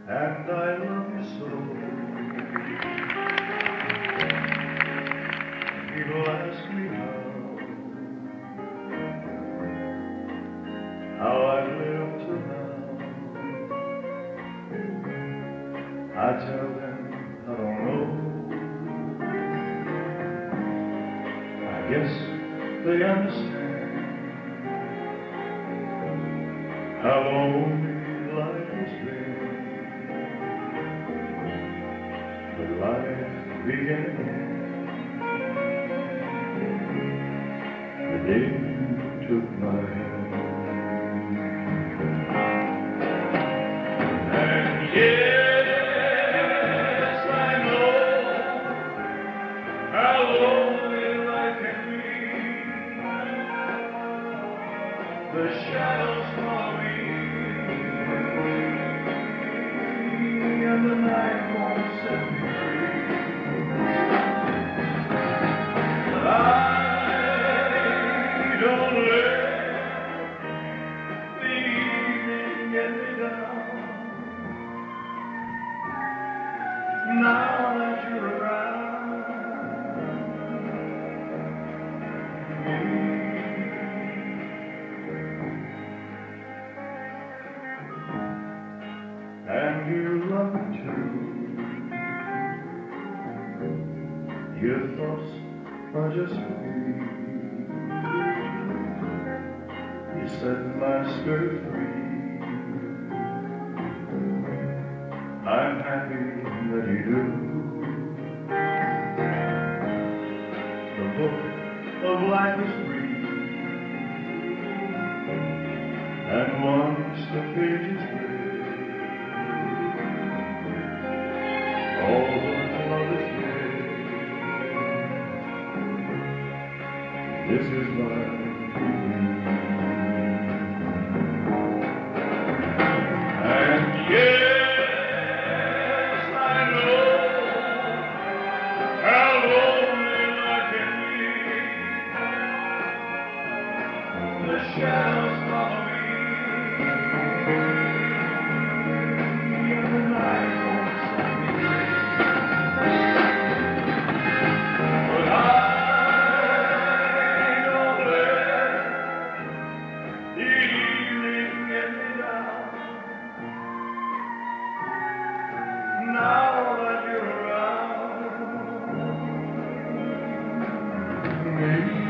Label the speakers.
Speaker 1: and I love you so. People ask me how I've lived till now. I tell them I don't know. I guess they understand how lonely life has been. But life began again the day you took my hand. And yes, I know how lonely life can be. The shadows follow me, and the night won't set me free. But I don't let the evening get me down. Now that you're around me, and you love me too. Your thoughts are just for me. You set my spirit free. I'm happy that you do. The book of life is free, and once the page is read, all the love is dead. This is my dream. And yes, I know how lonely life can be. The shadows follow me, and the night won't set me free. But I don't let the evening get me down. Now that you're around me.